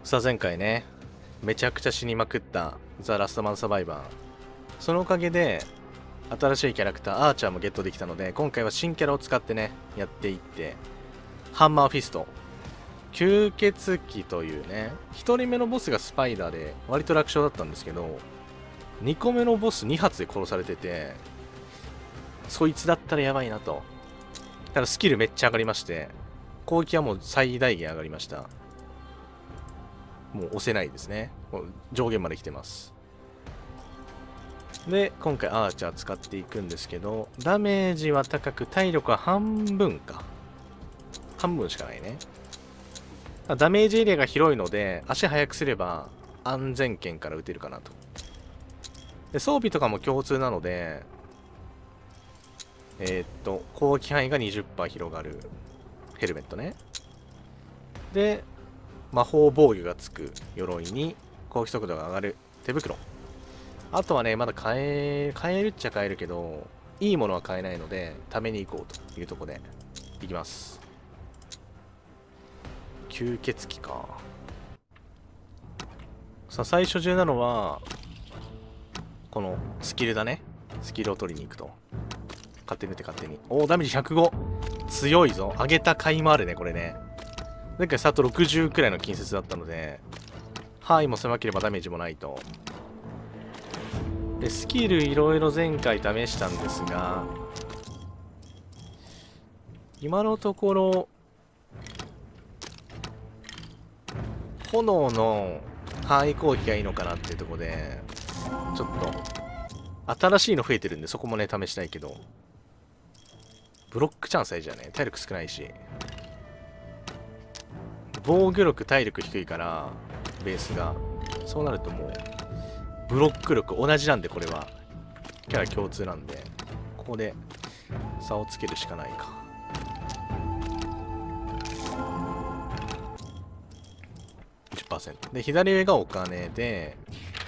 さあ前回ね、めちゃくちゃ死にまくったザ・ラストマンサバイバー。そのおかげで、新しいキャラクター、アーチャーもゲットできたので、今回は新キャラを使ってね、やっていって、ハンマーフィスト。吸血鬼というね、1人目のボスがスパイダーで、割と楽勝だったんですけど、2個目のボス2発で殺されてて、そいつだったらやばいなと。ただスキルめっちゃ上がりまして、攻撃はもう最大限上がりました。もう押せないですね。もう上限まで来てます。で、今回アーチャー使っていくんですけど、ダメージは高く、体力は半分か。半分しかないね。ダメージエリアが広いので、足速くすれば安全圏から撃てるかなと。で、装備とかも共通なので、攻撃範囲が 20% 広がるヘルメットね。で、魔法防御がつく鎧に攻撃速度が上がる手袋。あとはね、まだ買えるっちゃ買えるけど、いいものは買えないので、ために行こうというところで、いきます。吸血鬼か。さあ、最初重なのは、このスキルだね。スキルを取りに行くと。勝手に打って勝手に。おお、ダメージ105。強いぞ。上げた甲斐もあるね、これね。前回スタート60くらいの近接だったので、範囲も狭ければダメージもないと。で、スキルいろいろ前回試したんですが、今のところ、炎の範囲攻撃がいいのかなっていうところで、ちょっと、新しいの増えてるんで、そこもね、試したいけど、ブロックチャンス大事だね。体力少ないし。防御力、体力低いから、ベースが。そうなるともう、ブロック力同じなんで、これは。キャラ共通なんで、ここで差をつけるしかないか。10%。で、左上がお金で、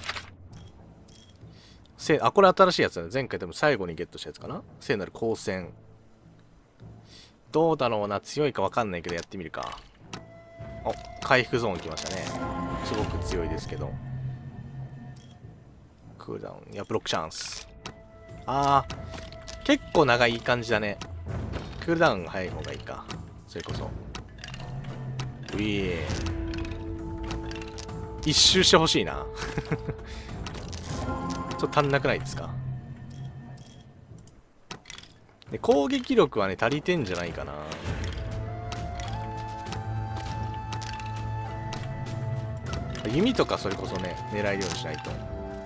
これ新しいやつだね。前回多分最後にゲットしたやつかな。聖なる光線。どうだろうな。強いか分かんないけどやってみるか。お、回復ゾーン来ましたね。すごく強いですけど。クールダウン。いや、ブロックチャンス。結構長い感じだね。クールダウンが早い方がいいか。それこそ。ういえ。一周してほしいな。ちょっと足んなくないですか。で、攻撃力はね、足りてんじゃないかな。弓とかそれこそね、狙えるようにしないと。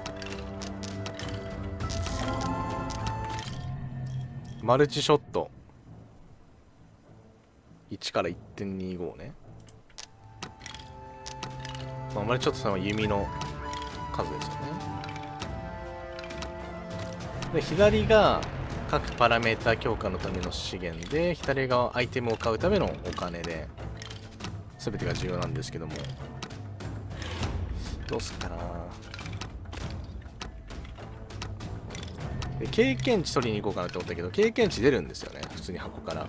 マルチショット。1から 1.25 ね。まあ、マルチショットさんは弓の数ですよね。で、左が各パラメータ強化のための資源で、左側アイテムを買うためのお金で、全てが重要なんですけども。どうすっかな。で、経験値取りに行こうかなって思ったけど、経験値出るんですよね。普通に箱から。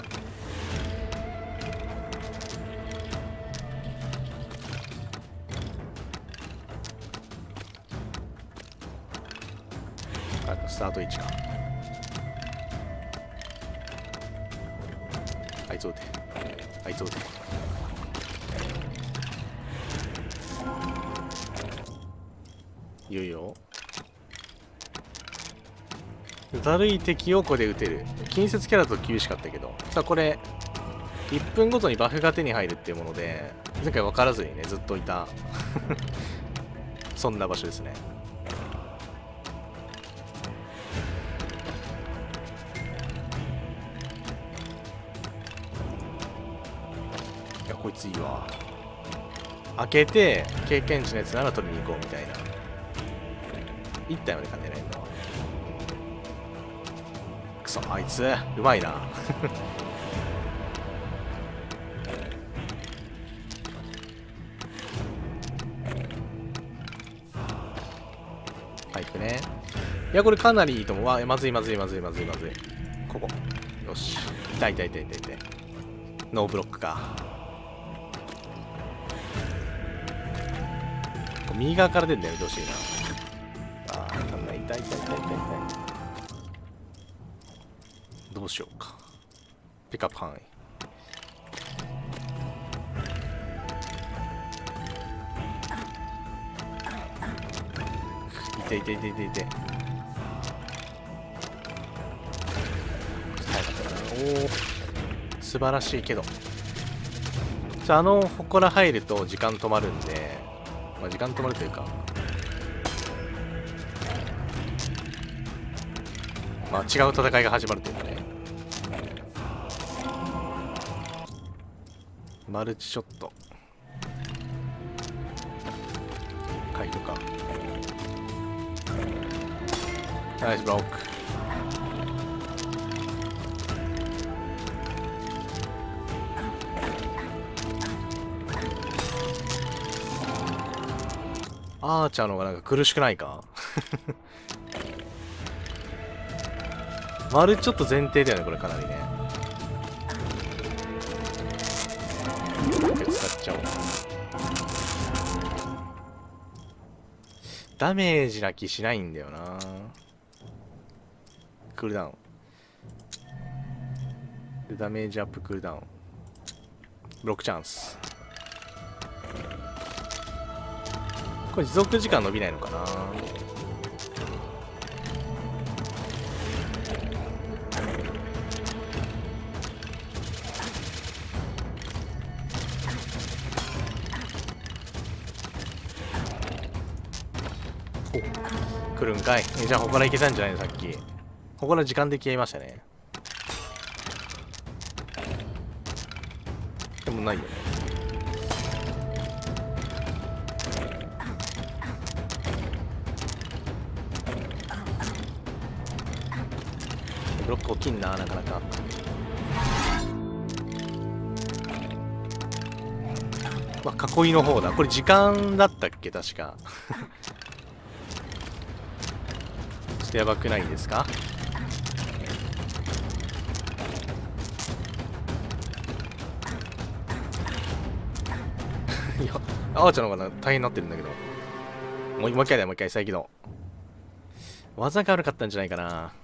スタート1か。あいつを撃て。あいつを撃て。いよいよ。だるい敵をここで撃てる。近接キャラと厳しかったけど。さあ、これ、1分ごとにバフが手に入るっていうもので、前回分からずにね、ずっといた。そんな場所ですね。いや、こいついいわ。開けて、経験値のやつなら取りに行こうみたいな。1体まで勝てないんだわ。くそ、あいつ、うまいな。回復ね。いや、これかなりいいと思う。わ、まずいまずいまずいまずいまずい。ここ。よし。痛い痛い痛い痛い痛い。ノーブロックか。 右側から出るんだよ、どうしいな。ああ、当たんない。痛い。どうしようか。ピックアップ範囲。痛い。おお、素晴らしいけど。じゃあ、祠入ると時間止まるんで、まあ、時間止まるというか、まあ、違う戦いが始まるというかね。マルチショット。回復か。ナイスブロック。アーチャーの方がなんか苦しくないかマルチョット前提だよね、これかなりね。使っちゃおう。ダメージな気しないんだよな。クールダウン。で、ダメージアップクールダウン。ブロックチャンス。これ持続時間伸びないのかな。来るんかい。じゃあ祠行けたんじゃないの、さっき。祠時間で消えましたね。でもないよね。ブロック大きいな、なかなか。まあ、囲いの方だ。これ時間だったっけ、確か。ちょっとやばくないですか？いや、あーちゃんの方が大変になってるんだけど。もう一回だよ、もう一回、再起動。技が悪かったんじゃないかな。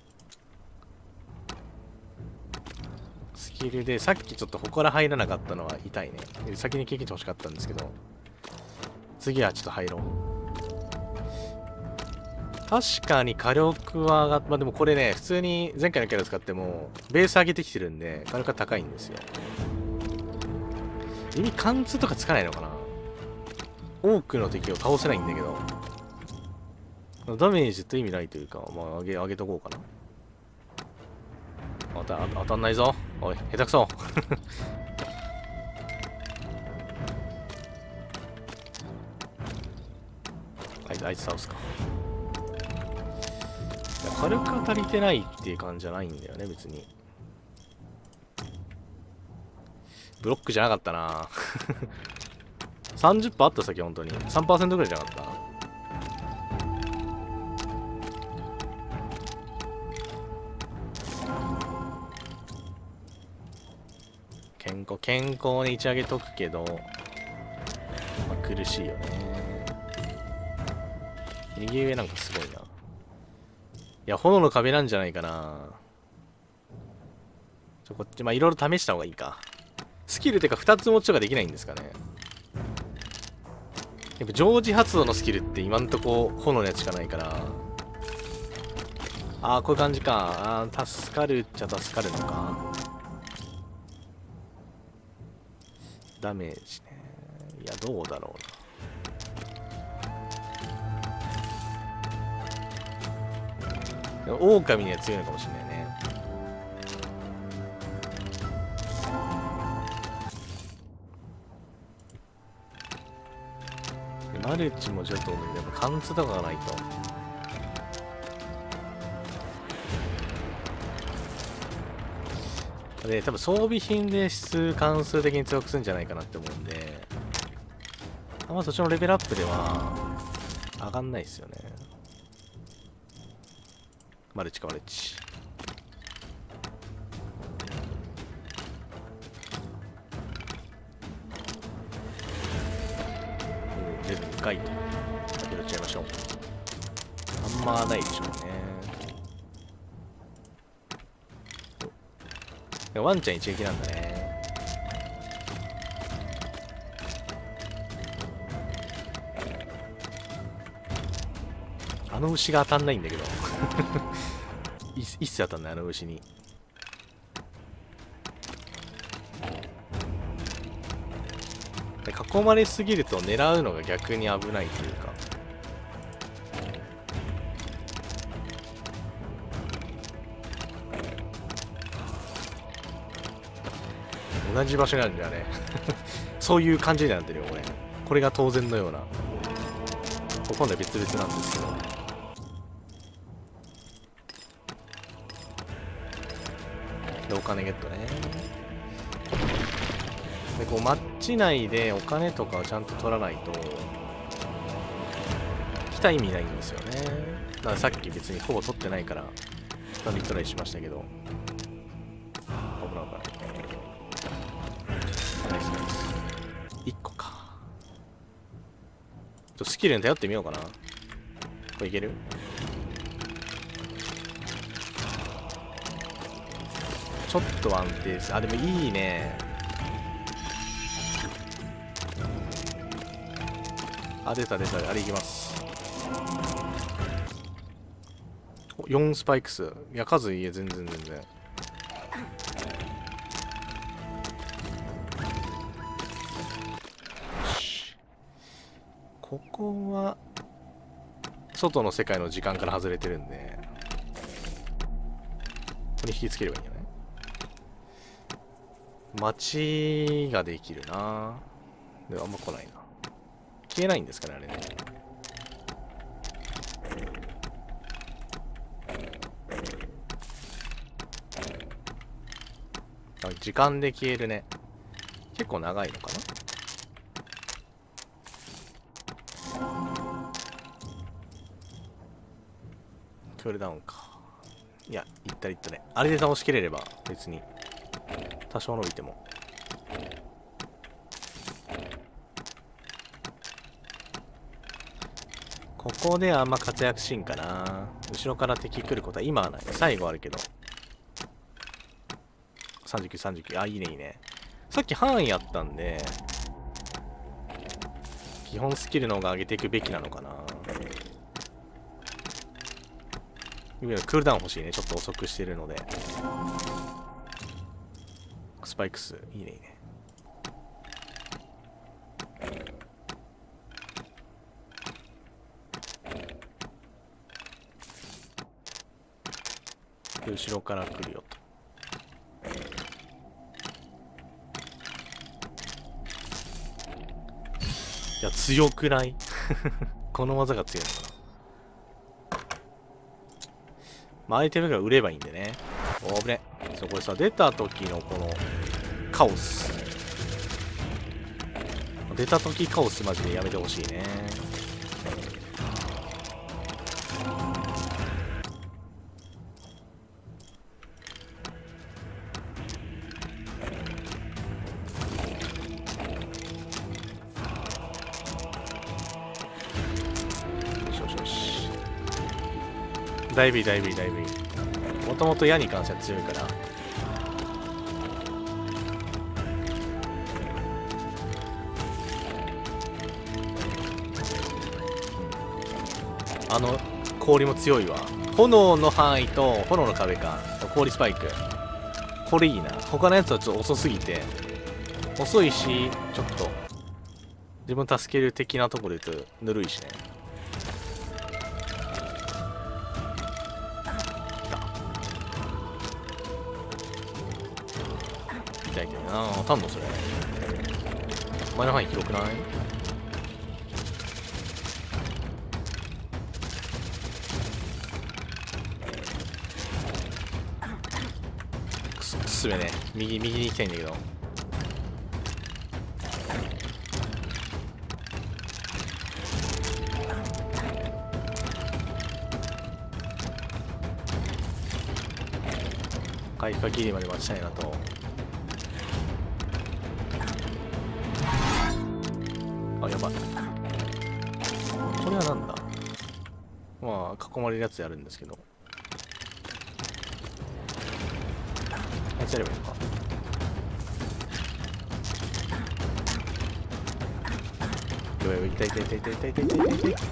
スキルで、さっきちょっと祠入らなかったのは痛いね。先に経験値欲しかったんですけど、次はちょっと入ろう。確かに火力は上がっ、まあでもこれね、普通に前回のキャラ使っても、ベース上げてきてるんで、火力が高いんですよ。意味貫通とかつかないのかな。多くの敵を倒せないんだけど、ダメージと意味ないというか、まあ上げとこうかな。当たんないぞ。おい、下手くそ。あいつ倒すか。火力が足りてないっていう感じじゃないんだよね、別に。ブロックじゃなかったな。30% あった先、本当に。3% ぐらいじゃなかった。健康に打ち上げとくけど、まあ、苦しいよね。右上なんかすごいな。いや、炎の壁なんじゃないかな。こっち、まあ、いろいろ試した方がいいか。スキルってか2つ持ちとかできないんですかね。やっぱ常時発動のスキルって今んとこ炎のやつしかないから。ああ、こういう感じか。ああ、助かるっちゃ助かるのか。ダメージね。いや、どうだろうな。狼には強いのかもしれないね。マルチもちょっと多いけど、やっぱ貫通とかがないと。で、多分装備品で関数的に強くするんじゃないかなって思うんで、あんまそっちのレベルアップでは上がんないですよね。マルチかマルチ。出るんかかいと拾っちゃいましょう。あんまないでしょうね。ワンちゃん一撃なんだね。あの牛が当たんないんだけど一切当たんない、あの牛に。囲まれすぎると狙うのが逆に危ないというか。同じ場所にあるんだよねそういう感じになってるよ、これ。これが当然のような。今度は別々なんですけど。で、お金ゲットね。で、こう、マッチ内でお金とかをちゃんと取らないと、来た意味ないんですよね。だからさっき別にほぼ取ってないから、リトライしましたけど。危ない危ない。ナイスナイス。1個か。スキルに頼ってみようかな。これいける？ちょっと安定です。あ、でもいいね。あ、出た出た。あれいきます。4スパイク数。いや、数いいえ、全然全然。よし。ここは、外の世界の時間から外れてるんで、ここに引きつければいいんじゃない？街ができるな。でもあんま来ないな。消えないんですかね、あれね。あ、時間で消えるね。結構長いのかな。クールダウンか。いや、いったりいったね。あれで倒しきれれば別に多少伸びても。ここであんま活躍しんかな。後ろから敵来ることは今はない。最後あるけど。39、39。あ、いいねいいね。さっき範囲あったんで、基本スキルの方が上げていくべきなのかな。クールダウン欲しいね。ちょっと遅くしてるので。スパイク数。いいねいいね。後ろから来るよと。いや、強くないこの技が強いのかな。まあ、アイテムが売ればいいんでね。お危ね。そう、これさ、出た時のこの、カオス。出た時カオスマジでやめてほしいね。だいぶいいだいぶいいだいぶいい。もともと矢に関しては強いから。あの氷も強いわ。炎の範囲と炎の壁か。氷スパイク。これいいな。他のやつはちょっと遅すぎて。遅いし、ちょっと自分助ける的なところで言うとぬるいしね。痛いけどな。タンドそれ。前の範囲広くない？くすべね。右に行きたいんだけど。回復ギリまで待ちたいなと。あ、やばい。 これはなんだ。まあ囲まれるやつやるんですけど、あいつやればいいのか。やばいやばい、痛い痛い痛い痛い痛い痛い痛い痛い。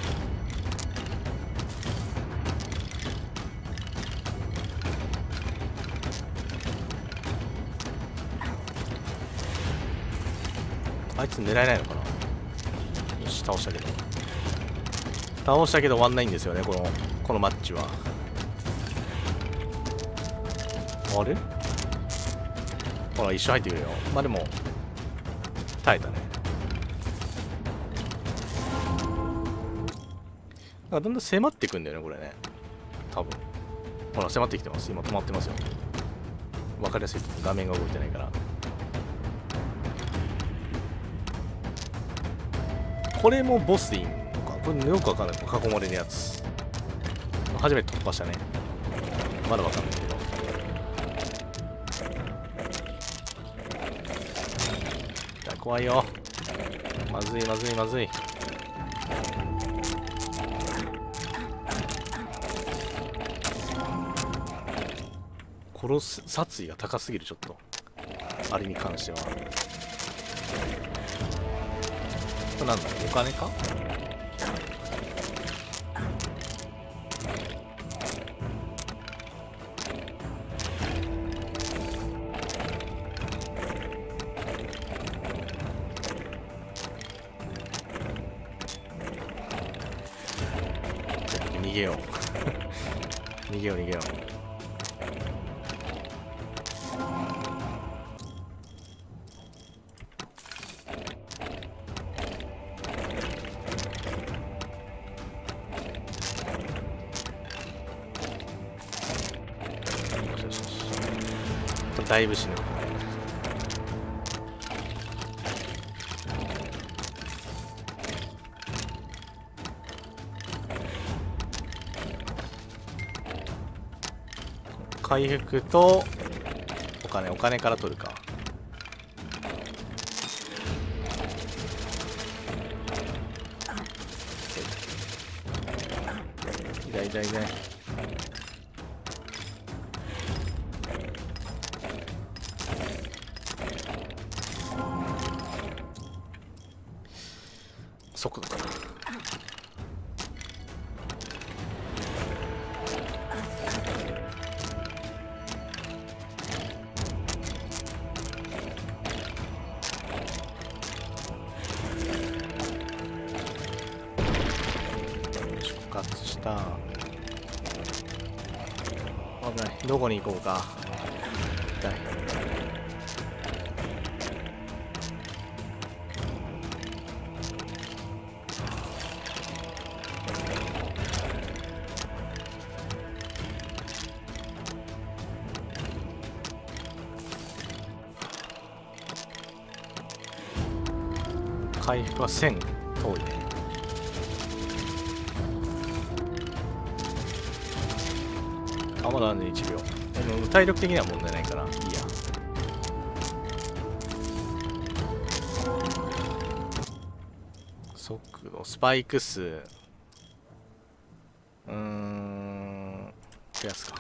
あいつ狙えないのかな。よし、倒したけど終わんないんですよね、このマッチは。あれ、ほら一緒入ってくるよ。まあでも耐えたね。なんかだんだん迫ってくんだよねこれね、多分。ほら迫ってきてます。今止まってますよ。わかりやすい、画面が動いてないから。これもボスでいいのか。これよくわかんない。囲まれるやつ初めて突破したね。まだわかんないけど。いや怖いよ。まずいまずいまずい。殺す殺意が高すぎる、ちょっとあれに関しては。これなんだろう、お金か。逃げよう逃げよう逃げよう。だいぶ死ぬ。回復とお金から取るか。痛い痛い痛い。速度かな。復活した。危ない。どこに行こうか。痛い。回復は1000。遠いね。あ、まだね、1秒。体力的には問題ないからいいや。速度、スパイク数、増やすか。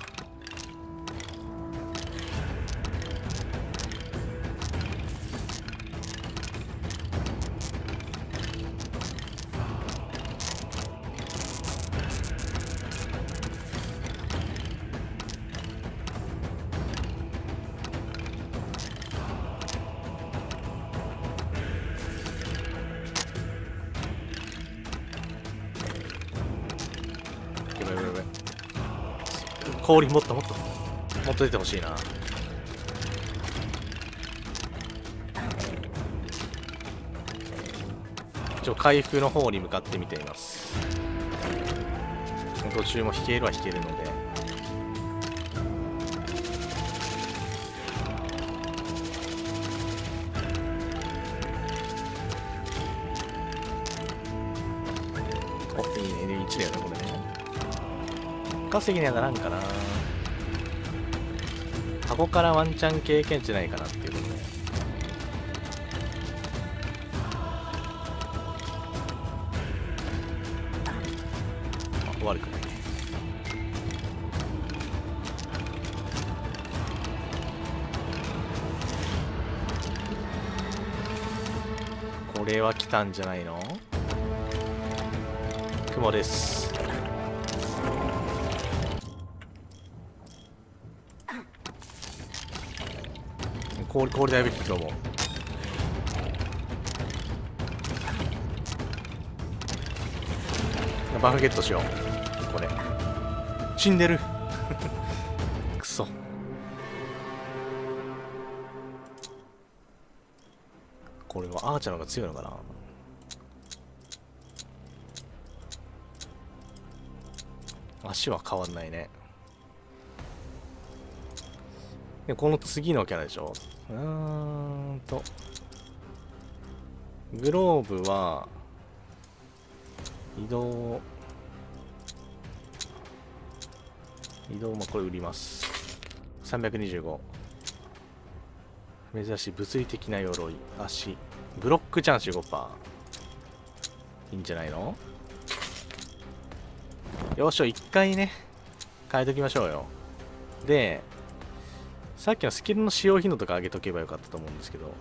氷もっと出てほしいな。回復の方に向かってみています。途中も引けるは引けるので。お、いいね。1だよねこれね。稼ぎにはならんかな。箱からワンチャン経験値ないかなっていうことで。 悪くないね。これは来たんじゃないの？雲です。氷だいぶ今日も。バフゲットしよう。これ死んでるくそ。これはアーチャーの方が強いのかな。足は変わんないね。でこの次のキャラでしょ。グローブは移動もこれ売ります。325。珍しい物理的な鎧。足ブロックチャンス 15%。 いいんじゃないの。よし、一回ね変えときましょうよ。でさっきのスキルの使用頻度とか上げとけばよかったと思うんですけど、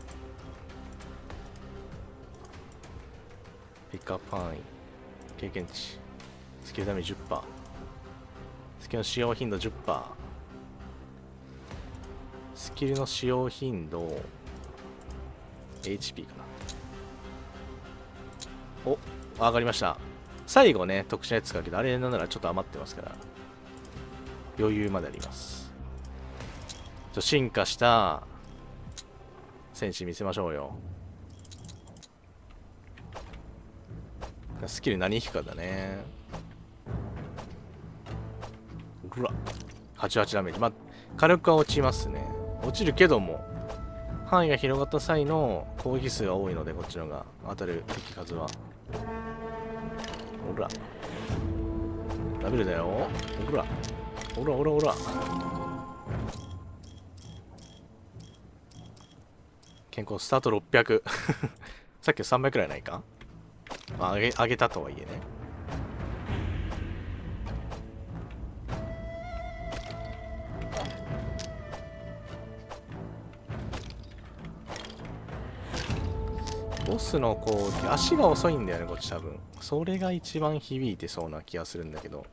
ピックアップ範囲、経験値、スキルダメージ 10%、 スキルの使用頻度 10%、 スキルの使用頻度 HP かな。お、上がりました。最後ね特殊なやつかけど、あれなんならちょっと余ってますから余裕まであります。進化した戦士見せましょうよ。スキル何引くかだね。うわ、88ダメージ。まあ火力は落ちますね。落ちるけども範囲が広がった際の攻撃数が多いので、こっちのが当たる敵数は。ほらダブルだよ。ほらほらほらほら。健康スタート600 さっきの300くらいないか。まあ上げたとはいえね。ボスのこう足が遅いんだよね、こっち多分。それが一番響いてそうな気がするんだけど。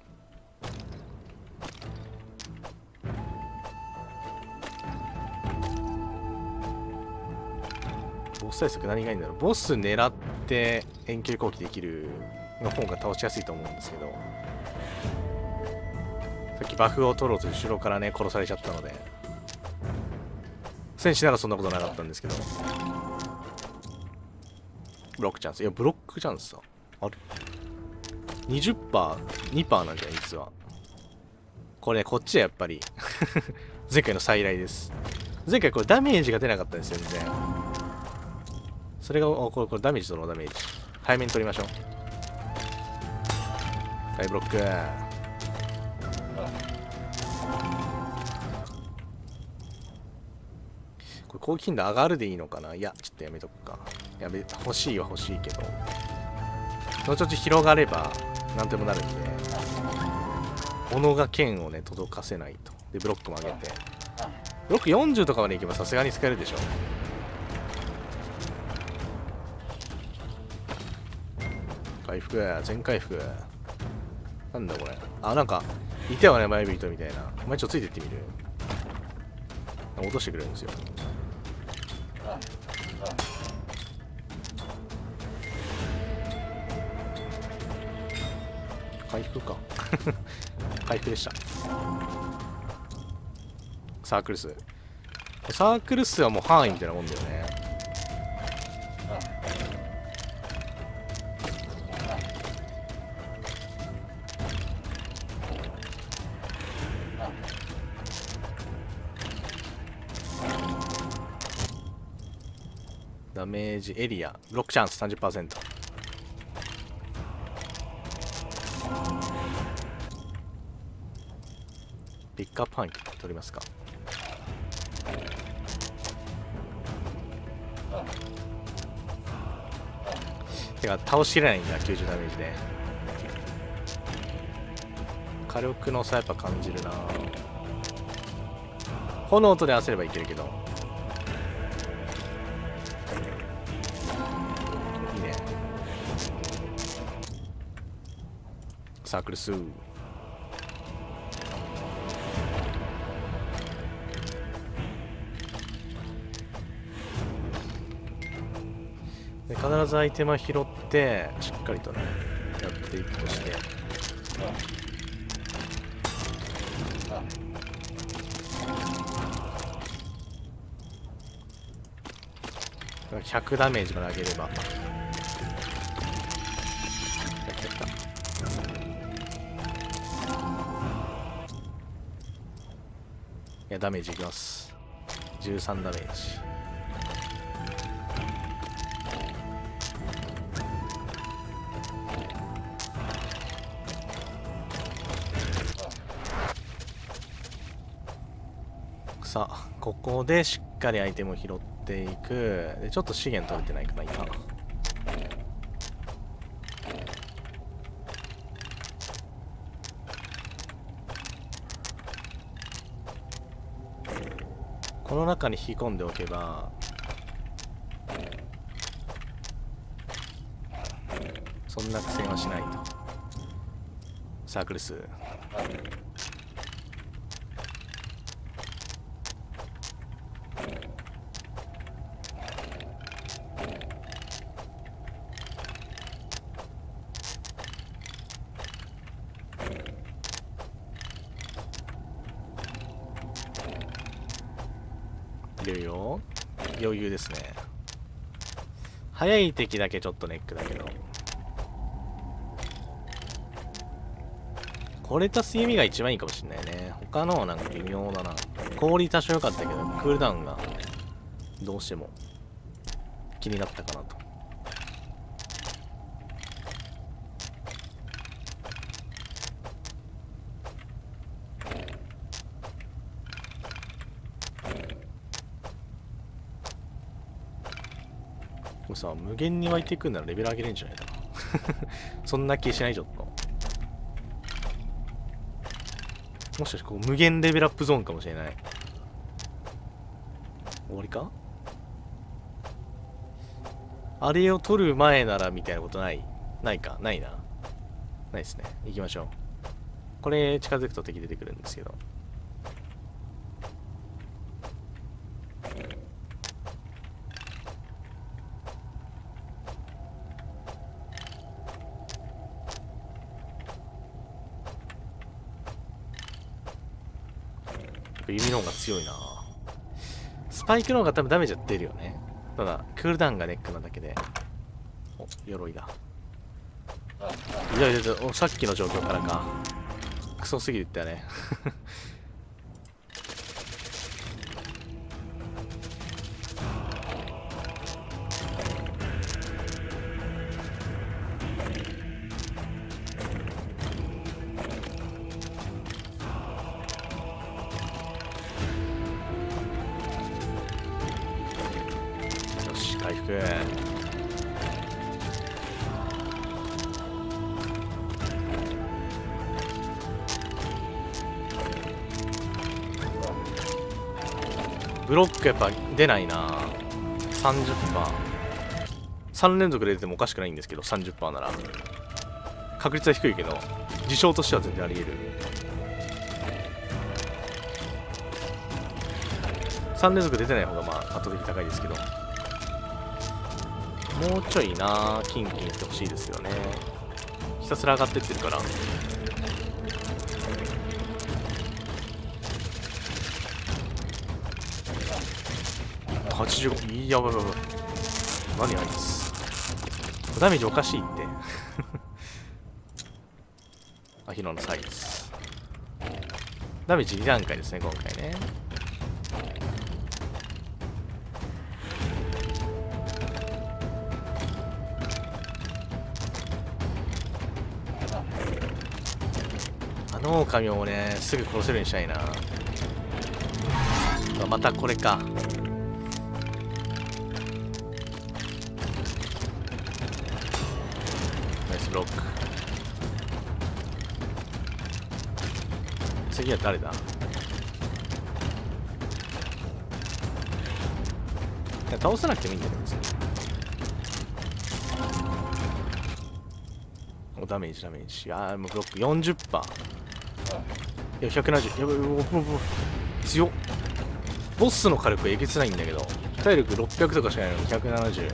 ボス対策何がいいんだろう。ボス狙って遠距離攻撃できるの方が倒しやすいと思うんですけど、さっきバフを取ろうと後ろからね殺されちゃったので、戦士ならそんなことなかったんですけど。ブロックチャンス。いやブロックチャンスさある。 20%、 2% なんじゃない実は。これね、こっちはやっぱり前回の再来です。前回これダメージが出なかったんですよ全然。それがこれダメージとのダメージ早めに取りましょう。はいブロック。これ攻撃頻度上がるでいいのかな。いやちょっとやめとくか。欲しいは欲しいけど、後々広がればなんともなるんで、斧が剣をね届かせないと。でブロックも上げて、ブロック40とかまでいけばさすがに使えるでしょ。回復、全回復。なんだこれ。あ、なんかいてはね、マイビートみたいな。お前ちょっとついてってみる。落としてくれるんですよ。回復か回復でした。サークル数はもう範囲みたいなもんだよね。ダメージエリアブロックチャンス 30%。ピックアップ範囲取りますか。てか倒しきれないんだ90ダメージで。 火力の差やっぱ感じるな。炎とで合わせればいけるけど、いいね。サークルスー。で必ずアイテムは拾ってしっかりとねやっていくとして、100ダメージまで上げれば、いやダメージいきます。13ダメージ。さあここでしっかりアイテムを拾っていく。でちょっと資源取れてないかな今。この中に引き込んでおけばそんな苦戦はしないと。サークル数いるよ。余裕ですね。速い敵だけちょっとネックだけど、これ足す弓が一番いいかもしれないね。他のはなんか微妙だな。氷多少良かったけどクールダウンがどうしても気になったかなと。これさ、無限に湧いていくんならレベル上げれんじゃないかなそんな気しない。ちょっともしかしてこう無限レベルアップゾーンかもしれない。終わりか。あれを取る前ならみたいなことないか。ないな。ないですね。行きましょう。これ近づくと敵出てくるんですけど、弓の方が強いな。スパイクの方が多分ダメージは出るよね。ただクールダウンがネックなだけで。お、鎧だ。いやいやいや、さっきの状況からか。クソすぎるってねよし、回復。ブロックやっぱ出ないな。 30%。 3連続で出てもおかしくないんですけど、 30% なら確率は低いけど事象としては全然あり得る。3連続出てない方がまあ圧倒的に高いですけど、もうちょいなキンキンいってほしいですよね。ひたすら上がってってるから。85、やばいやばい。何あいつ。ダメージおかしいってアヒロのサイズ。ダメージ2段階ですね、今回ね。あの狼をね、すぐ殺せるようにしたいな。またこれか。ナイスブロック。 次は誰だ？倒さなくてもいいんだよ別に。おダメージ。もうブロック 40%。いや、170。やばい、強っ。ボスの火力えげつないんだけど、体力600とかしかないのに170。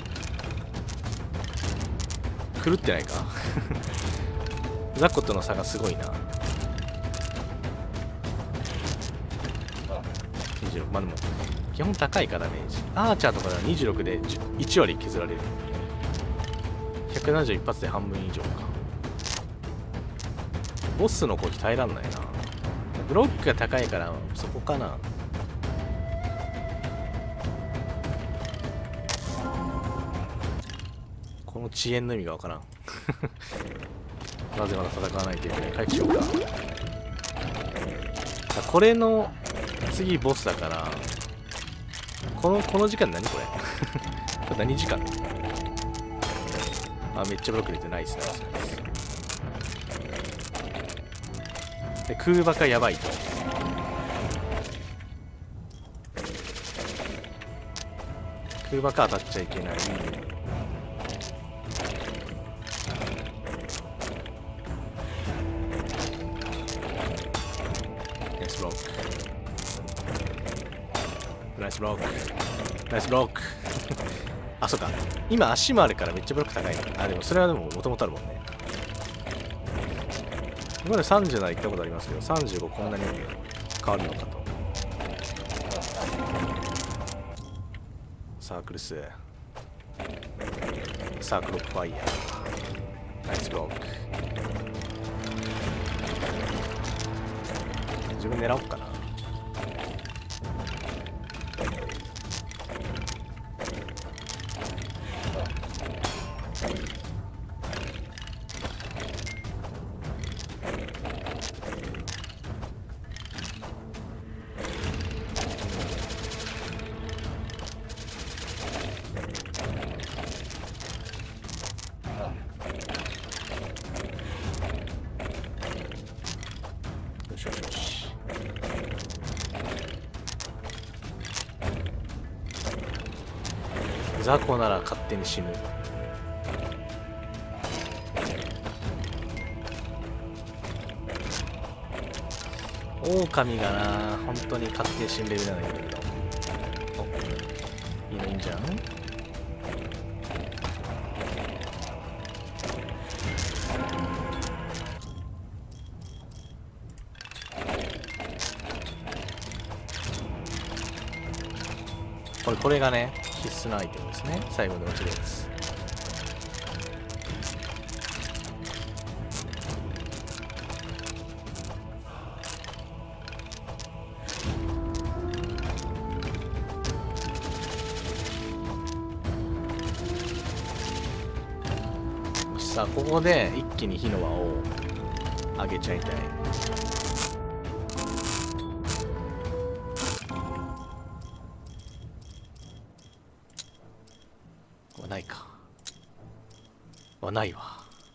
狂ってないかザコとの差がすごいな。26。まあでも基本高いからダメージ。アーチャーとかでは26で1割削られる。170一発で半分以上か。ボスの攻撃耐えらんないな。ブロックが高いからそこかな。この遅延の意味がわからんなぜまだ戦わないといけない。回復しようか。これの次ボスだから、この時間何これこれ何時間あ、めっちゃブロック出てナイス。で、空爆がやばいと。空爆当たっちゃいけない。ナイスブロックあ、そうか。今足もあるからめっちゃブロック高いの。あ、でもそれはでも元々あるもんね。今まで30なら行ったことありますけど、35こんなに変わるのかと。サークルス。サークルファイヤー。ナイスブロック。自分狙おうかな。ザコなら勝手に死ぬ。狼がな、本当に勝手に死んでるじゃないんだけど。お、いいんじゃん。これがね、必須なアイテムですね。最後に落ちるやつ。さあ、ここで一気に火の輪を上げちゃいたい。ないか。ないわ。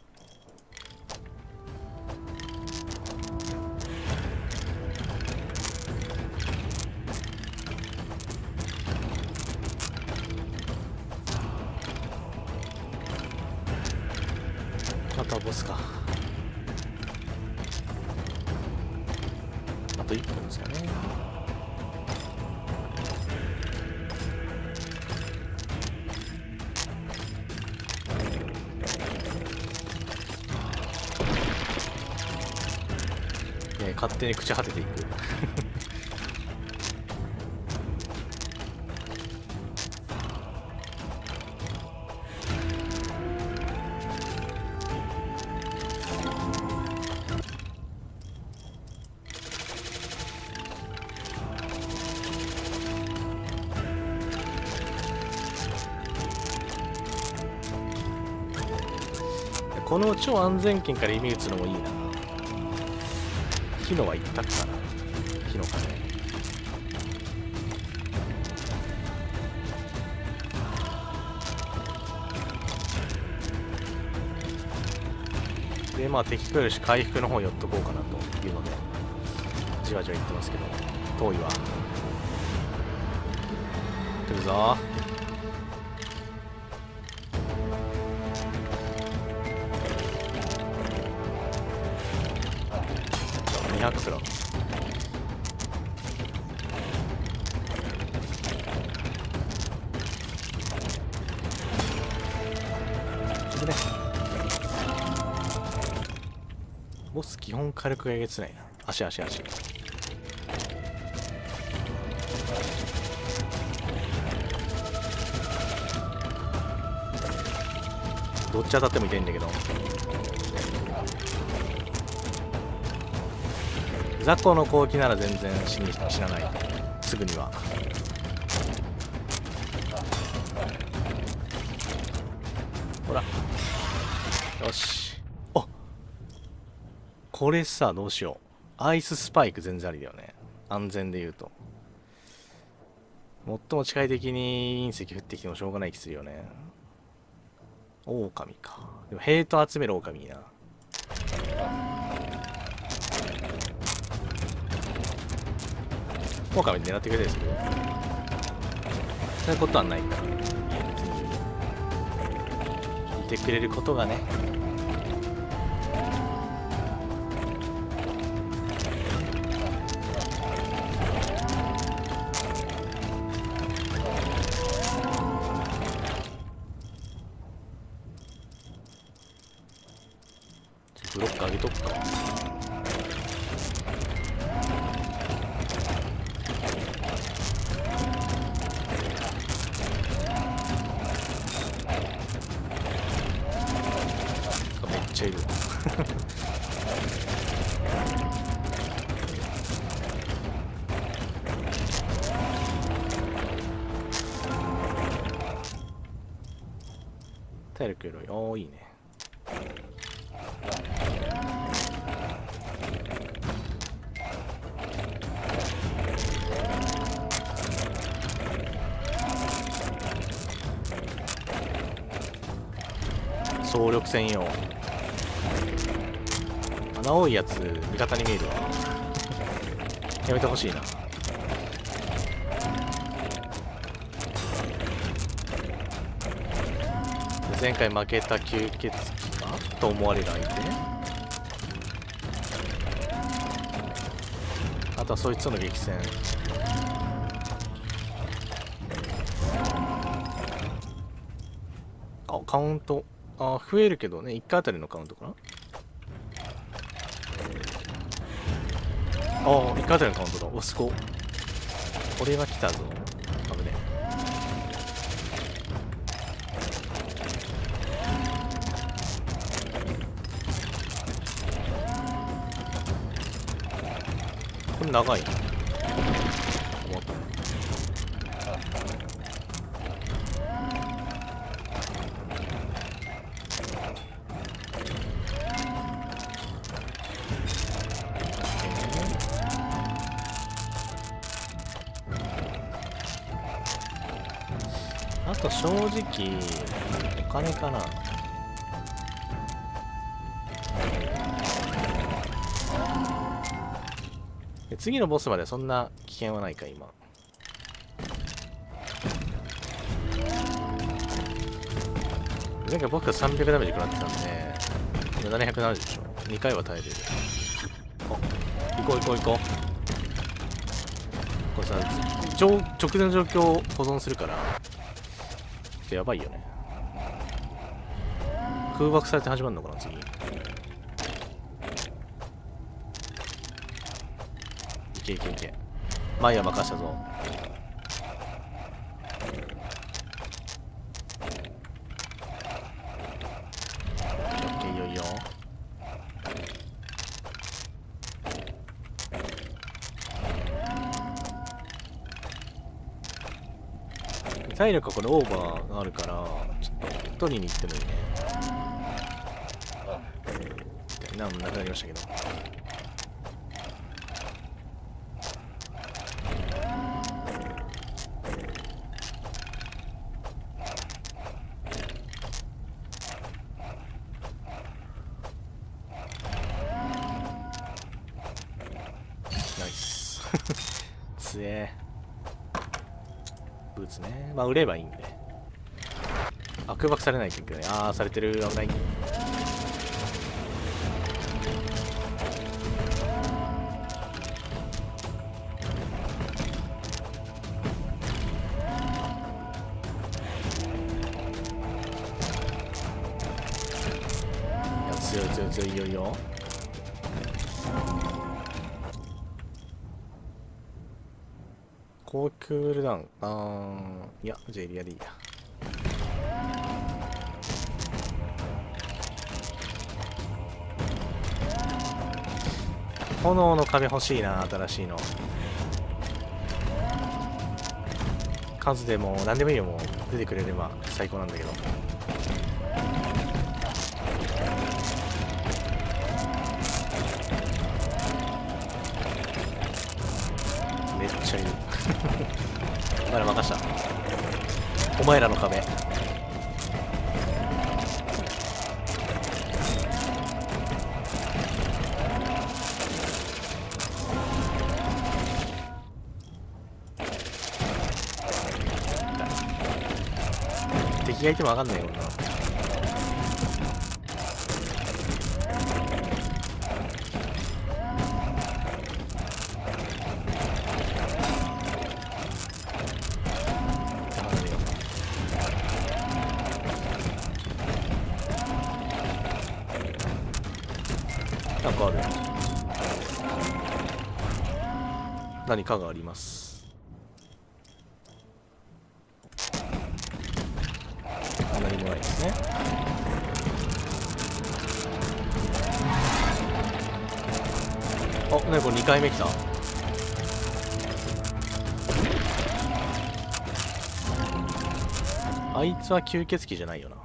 あとはボスか。あと1分ですかね。勝手に朽ち果てていくこの超安全圏から弓打つのもいいな。火のは一択かな。火の鐘。で、まあ敵来るし回復の方寄っとこうかなというので、 じわじわいってますけど、遠いわ。来るぞ。200キロ。ボス基本火力がえげつないな。足。どっち当たっても痛いんだけど。雑魚の攻撃なら全然死なない。すぐには。ほら。よし。あ、これさ、どうしよう。アイススパイク全然ありだよね。安全で言うと。最も近い敵に隕石降ってきてもしょうがない気するよね。狼か。でもヘイト集める狼いいな。狼狙ってくれたりする。そういうことはないから。別にいてくれることがね。ブロック上げとくか。めっちゃいる。体力よりいいね。総力専用。穴多いやつ味方に見えるわ。やめてほしいな。前回負けた吸血鬼かと思われる相手。あとはそいつとの激戦。あ、カウント。あ、増えるけどね、1回あたりのカウントかな。ああ、1回あたりのカウントだ。お、すごっ。これは来たぞ。危ね。これ長いな。思った。あと正直お金かな。次のボスまでそんな危険はないか今。前回僕が300ダメージ食らってたんで770でしょ。2回は耐えれる。あ、行こう。これさ、直前の状況を保存するからちょっとやばいよね。空爆されて始まるのかな次。いけ。前は任したぞ。いよいよ。体力はこれオーバーがあるからちょっと取りに行ってもいいね。なくなりましたけど。ナイス。 つえ。ブーツね。まあ売ればいいんで。あ、空爆されないけどね。ああ、されてる。危ない。強い強い強い、いいよいいよ。高クールダウン。いや、じゃあエリアでいいや。炎の壁欲しいな、新しいの。数でも何でもいいよ、もう出てくれれば最高なんだけど。めっちゃいる。お前ら任した。お前らの壁。敵がいても分かんないよな。なんかある。何かがあります。何もないですね。あ、ね、これ2回目来た。あいつは吸血鬼じゃないよな。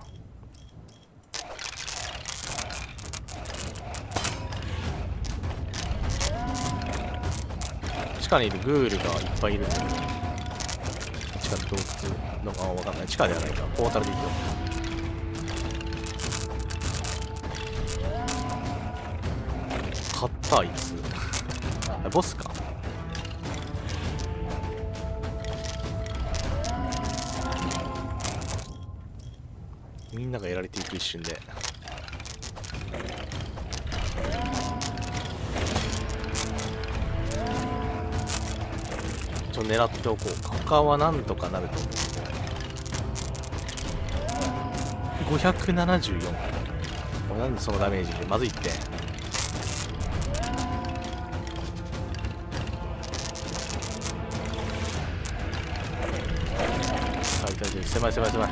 地下にいるグールがいっぱいいるんだけど、地下洞窟のわかんない。地下ではないか。ポータルでいいよ。買ったあいつ。ボスか。みんながやられていく一瞬で。狙っておこうか。他はなんとかなると思う。574。これなんでそのダメージでまずいって。狭い狭い狭い。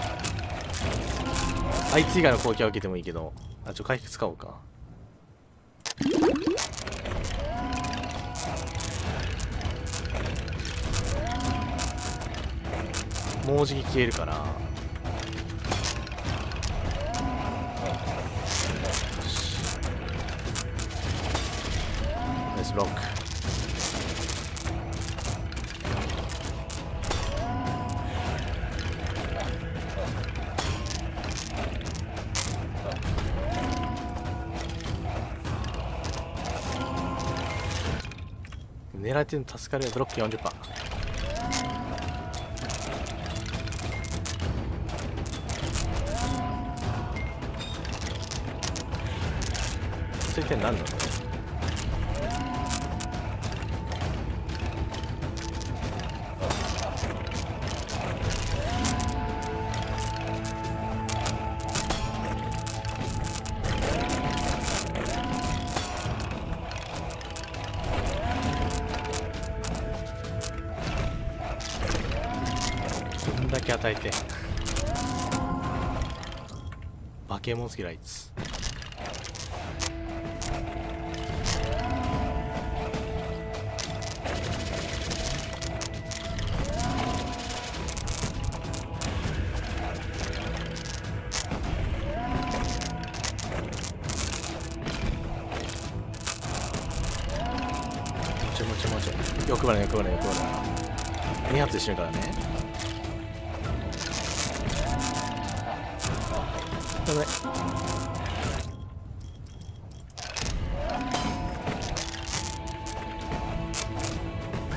あいつ以外の攻撃は受けてもいいけど、回復使おうか。もうじき消えるから。ナイスブロック。狙ってるの助かる。ブロック 40%。ついて何なの？こんだけ与えて。化け物好きライツ。欲張れ欲張れ欲張れ。2発で死ぬからね。危ない。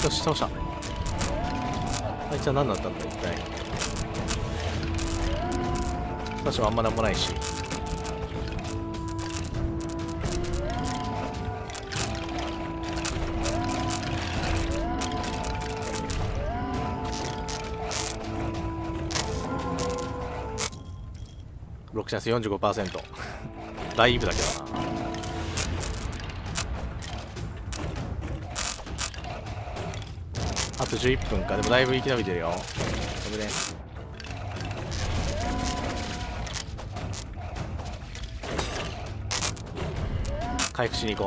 よし倒した。あいつは何だったんだ一体。確かあんまなんもないし。6チャンス 45% だいぶだけどな。あと11分か。でもだいぶ生き延びてるよ。危ね。回復しに行こ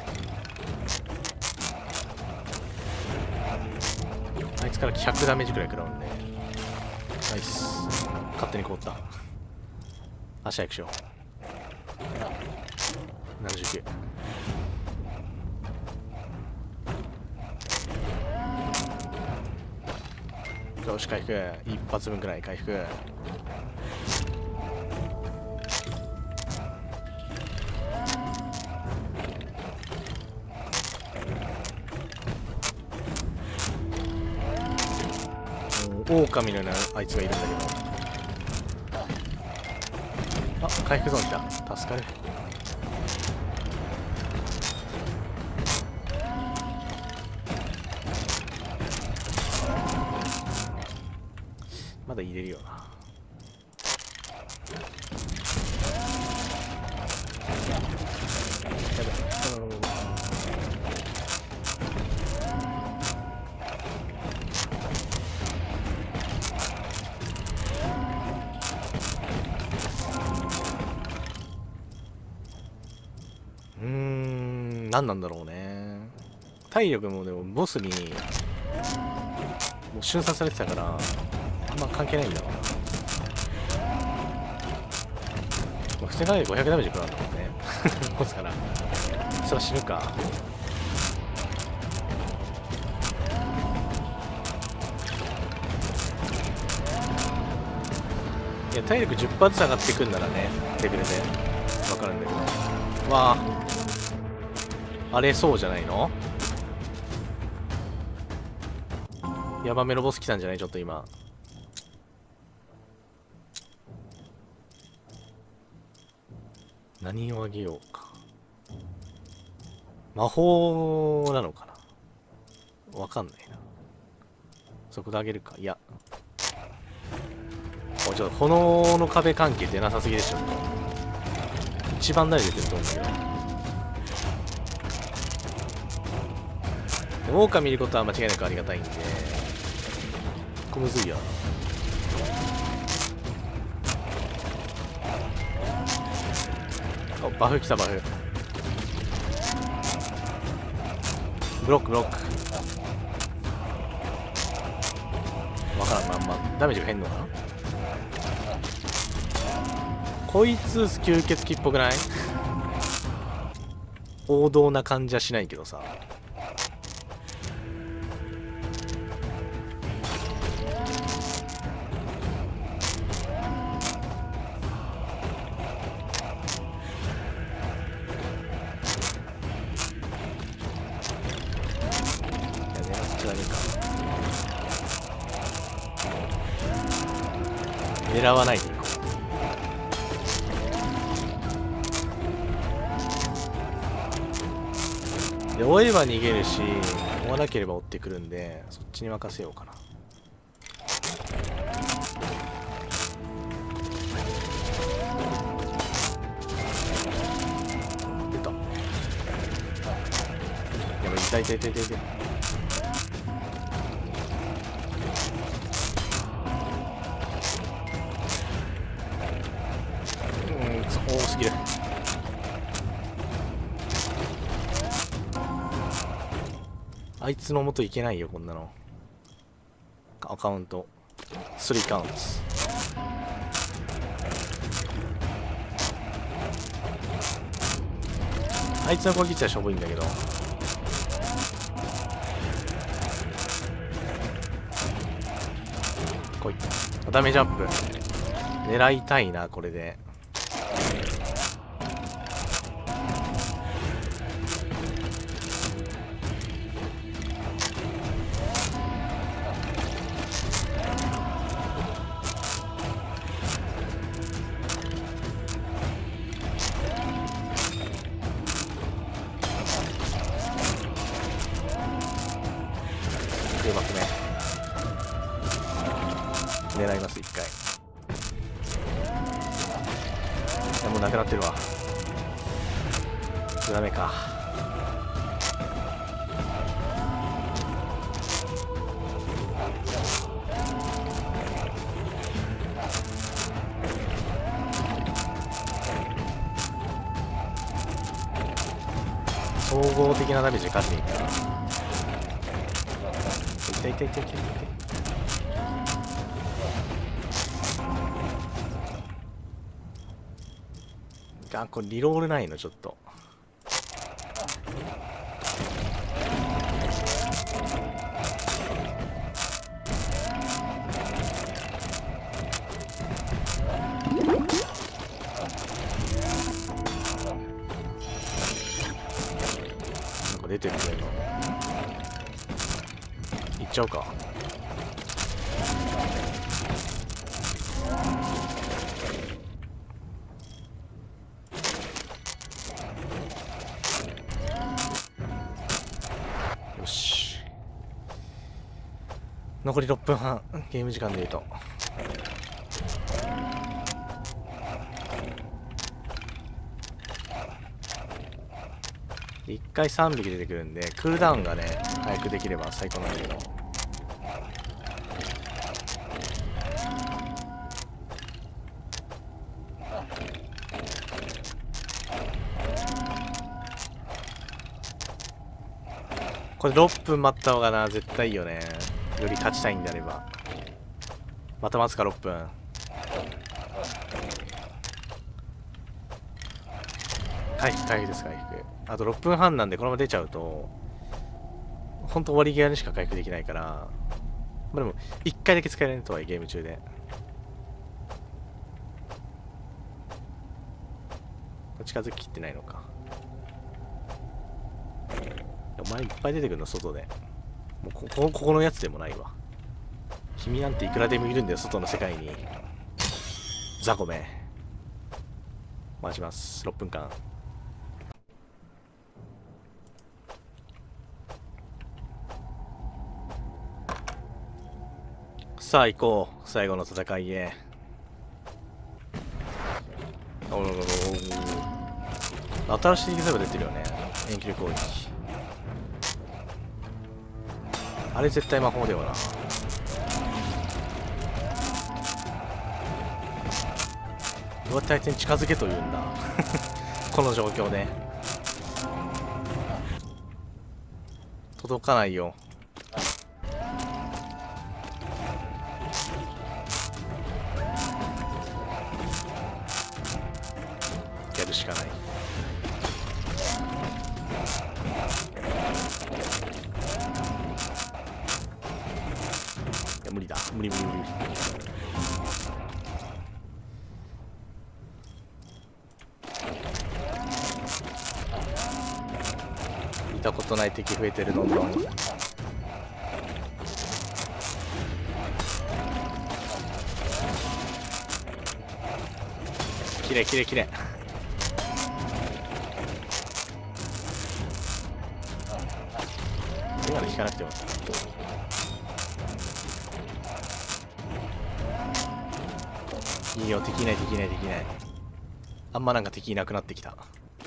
う。あいつから100ダメージくらい食らうんでナイス。勝手に凍った。足早くしよう。79。よし回復。一発分くらい回復。狼のようなあいつがいるんだけど。あ、回復ゾーン来た。助かる。まだ入れるよな。やべ。何なんだろうね。体力もでもボスにもう瞬殺されてたからあんま関係ないんだろうな。普通に考えて500ダメージ食らうんだもんねボスからそれは死ぬか。いや体力10%ずつ上がってくんならねレベルで分かるんだけど。わああれそうじゃないの。ヤバめのボス来たんじゃないちょっと今。何をあげようか。魔法なのかなわかんないな。そこであげるか。いやちょっと炎の壁関係出なさすぎでしょ。一番誰出てると思うんだけど。狼見ることは間違いなくありがたいんで、ここむずいや。お、バフ来たバフ。ブロックブロック。わからんまんまダメージが変のかな。こいつ吸血鬼っぽくない王道な感じはしないけどさ。狙わないでいこう。で追えば逃げるし追わなければ追ってくるんでそっちに任せようかな。出た。やばい痛い痛い痛い痛い痛い。多すぎる。あいつの元いけないよこんなの。アカウント3カウント。あいつの攻撃値はしょぼいんだけど。来い。ダメージアップ狙いたいなこれで。 ダメか。総合的なダメージ勝っていいかな。痛い痛い痛い痛い痛い。あ、これリロールないのちょっと。なんか出てるね今。いっちゃうか。よし。残り6分半。ゲーム時間で言うと。1回3匹出てくるんで、クールダウンがね、早くできれば最高なんだけど。これ6分待った方がな、絶対いいよね。より勝ちたいんであれば。また待つか、6分。回復です、回復。あと6分半なんで、このまま出ちゃうと、ほんと終わり際にしか回復できないから、まあでも、1回だけ使えないとはいえ、ゲーム中で。近づききってないのか。お前いっぱい出てくるの、外で。もうここのやつでもないわ。君なんていくらでもいるんだよ、外の世界に。ザコめ。待ちます。6分間。さあ行こう。最後の戦いへ。新しい技が出てるよね。遠距離攻撃。あれ絶対魔法だよな。どうやって相手に近づけと言うんだ。この状況で。届かないよ。やるしかない。いや無理だ。無理。見たことない敵増えてる、どんどん。きれいきれいきれい。今の引かなくても。いいよ、敵いない。あんまなんか敵いなくなってきた。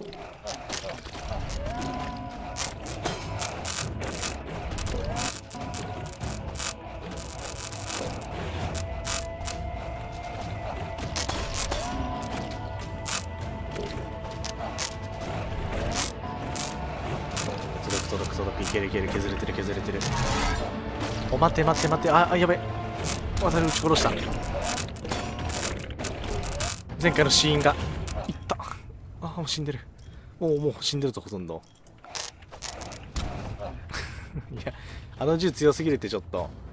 届く。いける。削れてる。お、待って。あ、やべ。渡る撃ち殺した。前回のシーンがいった。あ、もう死んでる。もう死んでるとほとんど。いや、あの銃強すぎるってちょっと。